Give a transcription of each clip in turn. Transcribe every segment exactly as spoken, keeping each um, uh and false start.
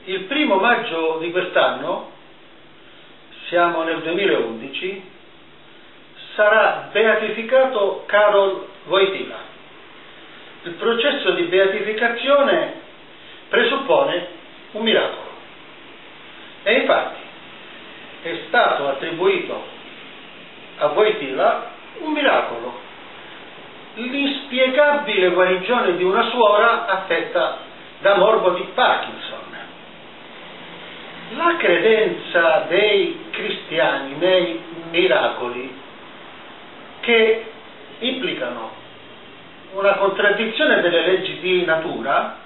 il primo maggio di quest'anno, siamo nel duemilaundici, sarà beatificato Karol Wojtyła. Il processo di beatificazione presuppone un miracolo. E infatti è stato attribuito a Wojtyła un miracolo, l'inspiegabile guarigione di una suora affetta da morbo di Parkinson. La credenza dei cristiani nei miracoli, che implicano una contraddizione delle leggi di natura,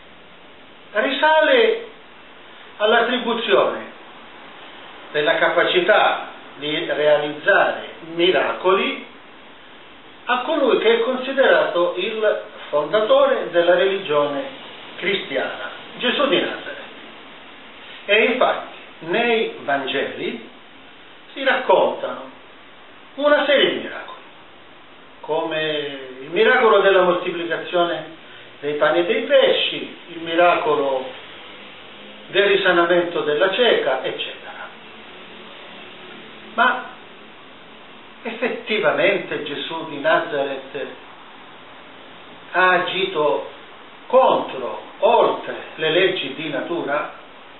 risale all'attribuzione della capacità di realizzare miracoli a colui che è considerato il fondatore della religione cristiana, Gesù di Nazareth. E infatti nei Vangeli si raccontano una serie di miracoli, come il miracolo della moltiplicazione dei pani e dei pesci, il miracolo del risanamento della cieca, eccetera. Ma effettivamente Gesù di Nazareth ha agito contro, oltre le leggi di natura?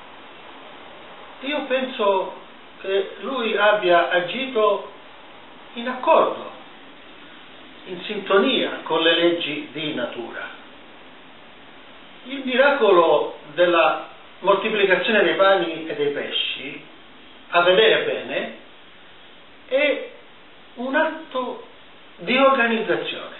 Io penso che lui abbia agito in accordo, in sintonia con le leggi di natura. Il miracolo della moltiplicazione dei pani e dei pesci, a vedere bene, è un atto di organizzazione.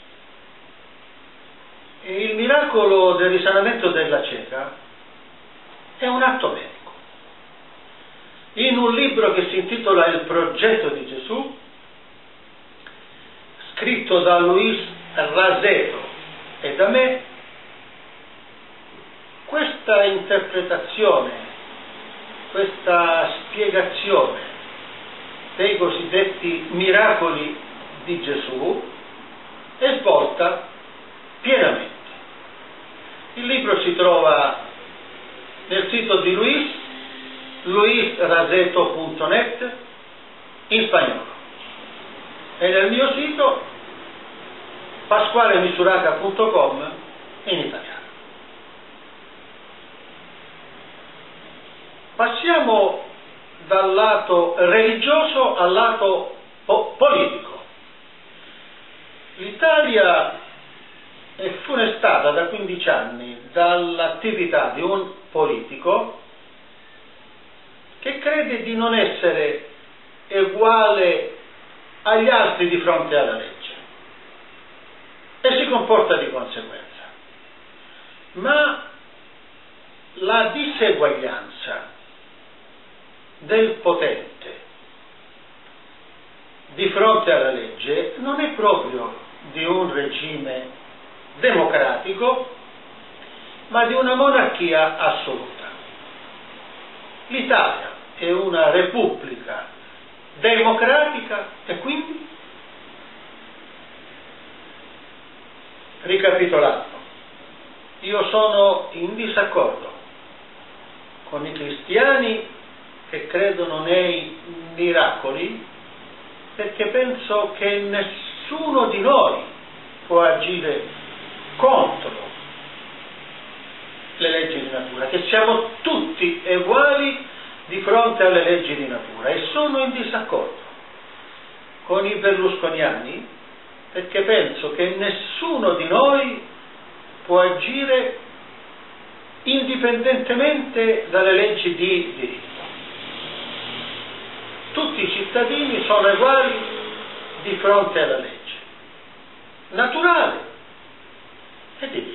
E il miracolo del risanamento della cieca è un atto medico. In un libro che si intitola Il progetto di Gesù, scritto da Luis Raseto e da me, questa interpretazione, questa spiegazione dei cosiddetti miracoli di Gesù è svolta pienamente. Il libro si trova nel sito di Luis, luis raseto punto net, in spagnolo, e nel mio sito pasquale misuraca punto com in italiano. Passiamo dal lato religioso al lato po- politico. L'Italia è funestata da quindici anni dall'attività di un politico che crede di non essere uguale agli altri di fronte alla legge e si comporta di conseguenza. Ma la diseguaglianza del potente di fronte alla legge non è proprio di un regime democratico, ma di una monarchia assoluta. L'Italia è una repubblica democratica e quindi, ricapitolando, io sono in disaccordo con i cristiani che credono nei miracoli, perché penso che nessuno di noi può agire contro le leggi di natura, che siamo tutti uguali di fronte alle leggi di natura, e sono in disaccordo con i berlusconiani perché penso che nessuno di noi può agire indipendentemente dalle leggi di diritto. Tutti i cittadini sono uguali di fronte alla legge naturale e divina.